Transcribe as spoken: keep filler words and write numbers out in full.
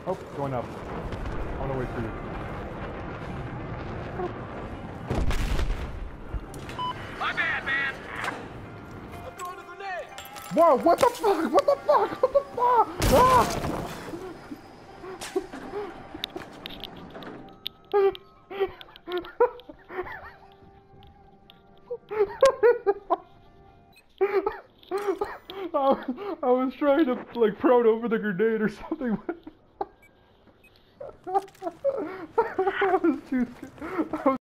Oh, going up. I'm gonna wait for you. My bad, man. I'm throwing a grenade. Whoa, what the fuck? What the fuck? What the fuck? Ah! I, I was trying to like prone over the grenade or something. I was too scared. I was